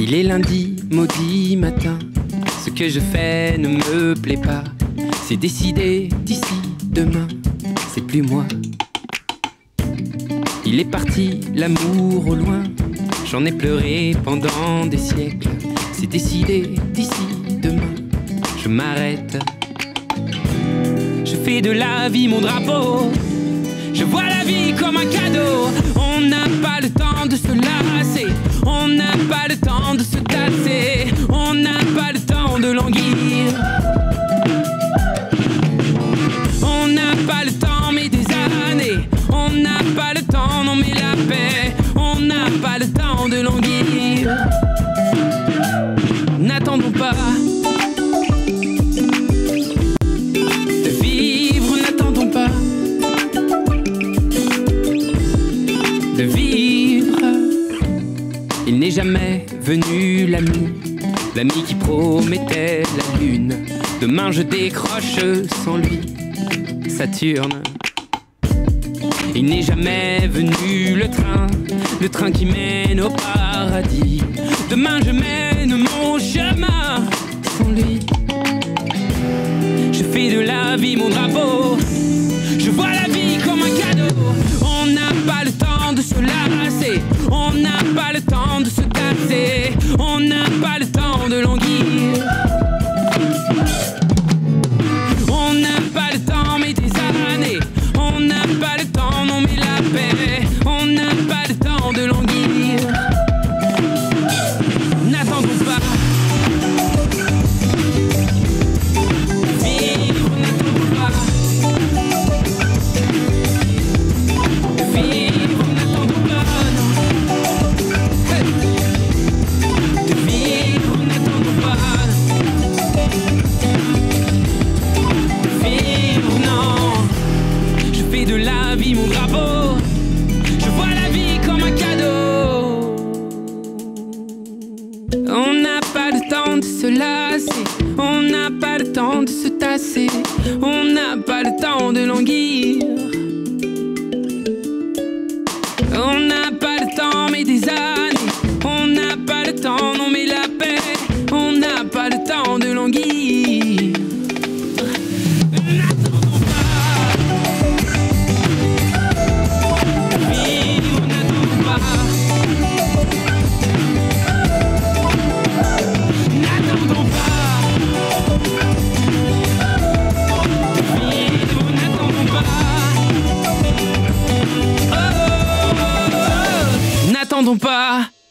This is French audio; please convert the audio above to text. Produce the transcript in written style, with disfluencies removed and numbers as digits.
Il est lundi, maudit matin. Ce que je fais ne me plaît pas. C'est décidé d'ici demain, c'est plus moi. Il est parti, l'amour au loin. J'en ai pleuré pendant des siècles. C'est décidé d'ici demain, je m'arrête. Je fais de la vie mon drapeau. Je vois la vie comme un cadeau. On n'a pas le temps de se lasser. On n'a pas le temps de se tasser. On n'a pas le temps de languir. On n'a pas le temps mais des années. On n'a pas le temps, non mais la paix. On n'a pas le temps de languir. N'attendons pas de vivre, n'attendons pas de vivre. Il n'est jamais venu l'ami, l'ami qui promettait la lune. Demain je décroche sans lui, Saturne. Il n'est jamais venu le train qui mène au paradis. Demain je mène mon chemin sans lui. Je fais de la vie mon drapeau. Je vois la vie comme un cadeau. On n'a pas le temps de se lasser. On n'a pas le temps de se tasser. On n'a pas le temps de languir. On n'a pas le temps mais des années. On n'a pas le temps, non mais la paix. On n'a pas le temps de languir. N'attendons pas de vivre, n'attendons pas de vivre, n'attendons pas, non. De vivre, n'attendons pas de vivre, non. Je fais de la vie mon drapeau. Je vois la vie comme un cadeau. On n'a pas le temps de se lasser. On n'a pas le temps de se tasser. On n'a pas le temps de languir. On n'a pas le temps mais des années. On n'a pas le temps, non mais la paix. On n'a pas le temps de languir. N'attendons pas de vivre, n'attendons pas. N'attendons pas de vivre, n'attendons pas. Oh, n'attendons pas.